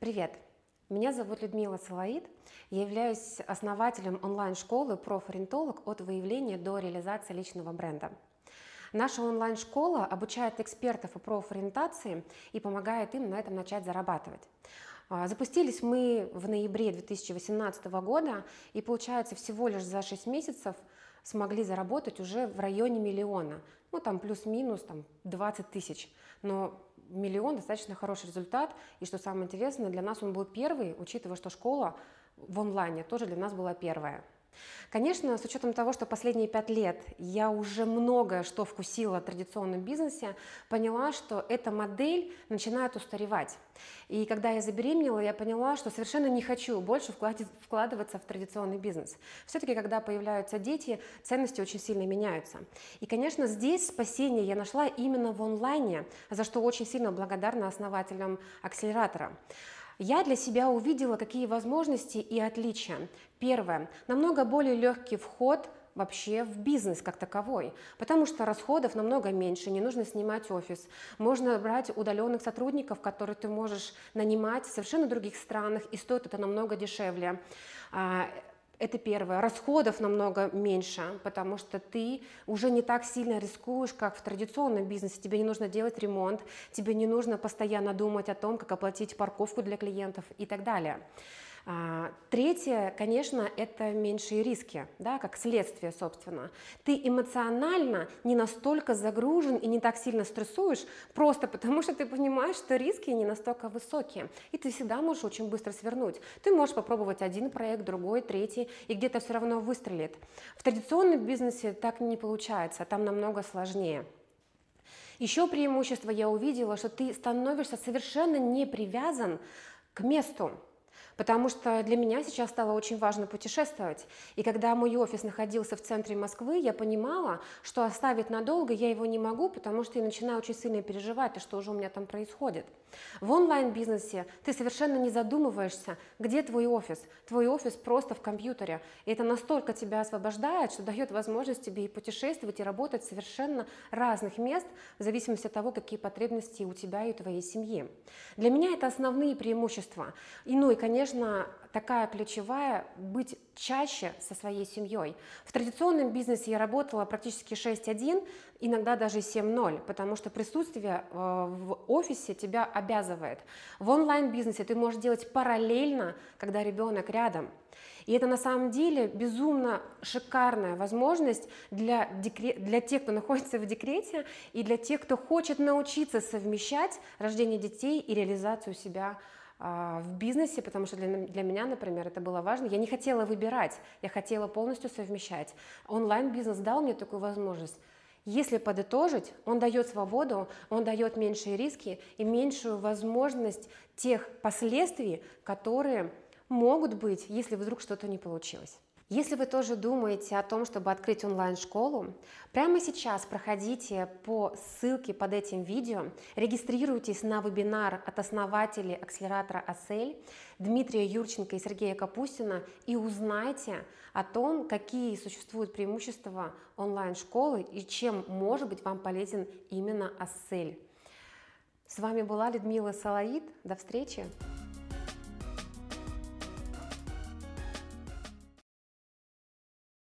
Привет! Меня зовут Людмила Салаид. Я являюсь основателем онлайн-школы «Профориентолог» от выявления до реализации личного бренда. Наша онлайн-школа обучает экспертов по профориентации и помогает им на этом начать зарабатывать. Запустились мы в ноябре 2018 года и, получается, всего лишь за 6 месяцев смогли заработать уже в районе миллиона. Ну, там плюс-минус 20 тысяч. Но миллион достаточно хороший результат. И что самое интересное, для нас он был первый, учитывая, что школа в онлайне тоже для нас была первая. Конечно, с учетом того, что последние 5 лет я уже многое что вкусила в традиционном бизнесе, поняла, что эта модель начинает устаревать. И когда я забеременела, я поняла, что совершенно не хочу больше вкладываться в традиционный бизнес. Все-таки, когда появляются дети, ценности очень сильно меняются. И, конечно, здесь спасение я нашла именно в онлайне, за что очень сильно благодарна основателям акселератора. Я для себя увидела, какие возможности и отличия. Первое. Намного более легкий вход вообще в бизнес как таковой, потому что расходов намного меньше, не нужно снимать офис. Можно брать удаленных сотрудников, которые ты можешь нанимать в совершенно других странах, и стоит это намного дешевле. Это первое. Расходов намного меньше, потому что ты уже не так сильно рискуешь, как в традиционном бизнесе. Тебе не нужно делать ремонт, тебе не нужно постоянно думать о том, как оплатить парковку для клиентов и так далее. Третье, конечно, это меньшие риски, да, как следствие, собственно. Ты эмоционально не настолько загружен и не так сильно стрессуешь, просто потому что ты понимаешь, что риски не настолько высокие, и ты всегда можешь очень быстро свернуть. Ты можешь попробовать один проект, другой, третий, и где-то все равно выстрелит. В традиционном бизнесе так не получается, там намного сложнее. Еще преимущество я увидела, что ты становишься совершенно не привязан к месту. Потому что для меня сейчас стало очень важно путешествовать. И когда мой офис находился в центре Москвы, я понимала, что оставить надолго я его не могу, потому что я начинаю очень сильно переживать, что уже у меня там происходит. В онлайн-бизнесе ты совершенно не задумываешься, где твой офис. Твой офис просто в компьютере. И это настолько тебя освобождает, что дает возможность тебе и путешествовать, и работать в совершенно разных мест, в зависимости от того, какие потребности у тебя и у твоей семьи. Для меня это основные преимущества. И конечно, такая ключевая – быть чаще со своей семьей. В традиционном бизнесе я работала практически 6:1, иногда даже 7:0, потому что присутствие в офисе тебя обязывает. В онлайн-бизнесе ты можешь делать параллельно, когда ребенок рядом. И это на самом деле безумно шикарная возможность для тех, кто находится в декрете, и для тех, кто хочет научиться совмещать рождение детей и реализацию себя в бизнесе, потому что для меня, например, это было важно. Я не хотела выбирать, я хотела полностью совмещать. Онлайн-бизнес дал мне такую возможность. Если подытожить, он дает свободу, он дает меньшие риски и меньшую возможность тех последствий, которые могут быть, если вдруг что-то не получилось. Если вы тоже думаете о том, чтобы открыть онлайн-школу, прямо сейчас проходите по ссылке под этим видео, регистрируйтесь на вебинар от основателей акселератора «Ассель» Дмитрия Юрченко и Сергея Капустина и узнайте о том, какие существуют преимущества онлайн-школы и чем может быть вам полезен именно «Ассель». С вами была Людмила Салаид. До встречи!